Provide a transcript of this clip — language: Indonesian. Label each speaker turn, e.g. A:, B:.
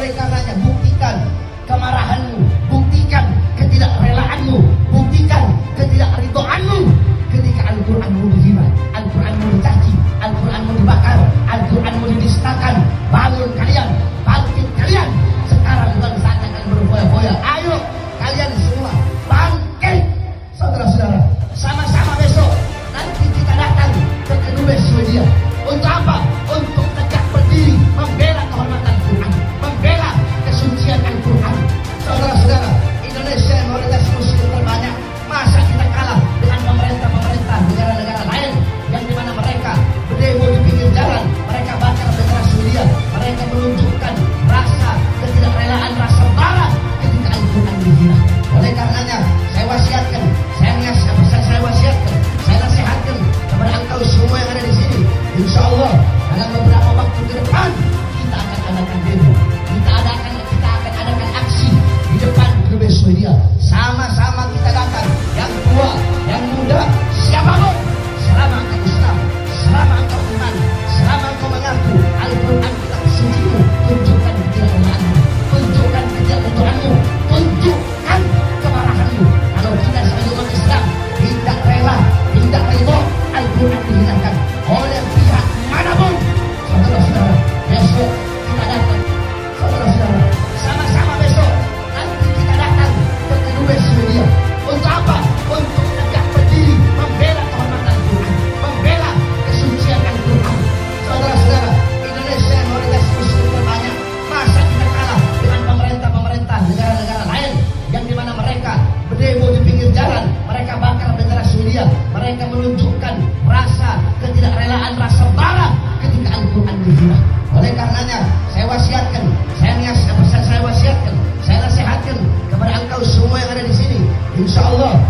A: Oleh karenanya buktikan kemarahanmu, buktikan ketidakrelaanmu, buktikan ketidakridhoanmu ketika Al-Quranmu dihina, Al-Quranmu dicaci, Al-Quranmu dibakar, Al-Quranmu didistakan. Bangun kalian, bangkit kalian. Sekarang bukan saatnya kalian berfoya-foya. Ayo kalian semua bangkit, saudara-saudara. Sama-sama besok nanti kita datang ke Kedubes Swedia. Untuk apa? Untuk tegak berdiri membela kehormatan Quran, membela kesucian Al-Quran. Saudara-saudara, Indonesia mayoritas muslim terbanyak. Masa kita kalah dengan pemerintah-pemerintah negara-negara lain yang dimana mereka berdemo di pinggir jalan, mereka bakar bendera Swedia, mereka menunjukkan rasa ketidakrelaan, rasa marah ketika Al-Quran dihina. Oleh karenanya saya wasiatkan, saya wasiatkan, saya nasihatkan kepada engkau semua yang ada di sini. Insya Allah dalam beberapa waktu ke depan kita akan adakan demo, kita akan adakan aksi di depan Kedubes Swedia. Sama-sama kita datang, yang tua, yang muda, siapapun. Selama engkau Islam, selama engkau iman, selama engkau mengaku Al-Quran kitab sucimu, tunjukkan ketidakrelaan, tunjukkan ketidakridhoanmu, tunjukkan kemarahanmu. Kalau kita sebagai umat Islam tidak rela, tidak ridho Al-Quran dihinakan oleh pihak manapun, saudara-saudara, besok kita datang. Saudara-saudara, sama-sama besok nanti kita datang ke Kedubes Swedia. Untuk apa? Untuk tegak berdiri membela kehormatan Quran, membela kesucian Al-Quran. Saudara-saudara, Indonesia mayoritas muslim terbanyak. Masa kita kalah dengan pemerintah-pemerintah negara-negara lain yang dimana mereka berdemo di pinggir jalan, mereka bakar bendera Swedia, mereka menunjukkan rasa ketidakrelaan, rasa marah ketika Al-Quran dihina. Oleh karenanya saya wasiatkan, saya wasiatkan, saya nasihatkan kepada engkau semua yang ada di sini. Insya Allah